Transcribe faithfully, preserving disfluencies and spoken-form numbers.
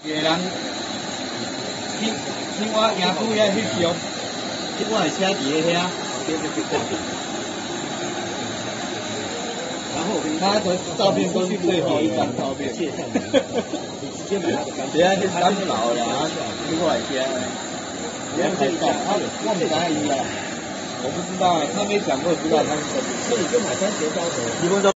个人去去我营区遐翕相，我的车伫个遐。然后他的照片都是最后一张照片。谢谢你。你直接买那个干。等下就干老了，然后去过来接。人家拍照，他我没答应啊。我不知道，他没讲过，知道他是什么。那你就买番茄烧的。基本上。